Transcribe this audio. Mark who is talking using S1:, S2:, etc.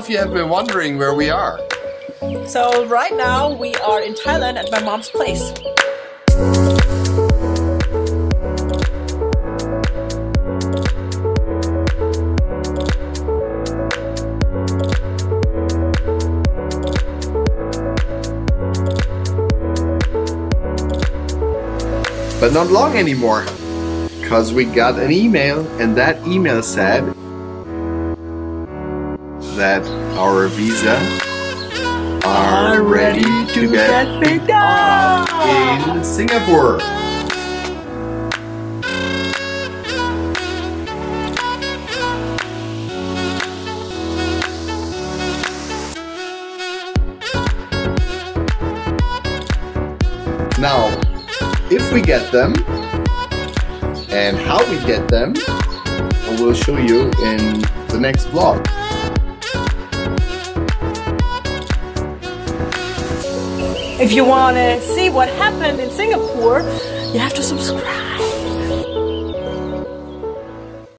S1: of you have been wondering where we are.
S2: So right now we are in Thailand at my mom's place.
S1: But not long anymore, because we got an email, and that email said that our visa are ready to get picked up in Singapore. Now, if we get them, and how we get them, I will show you in the next vlog.
S2: If you want to see what happened in Singapore, you have to subscribe.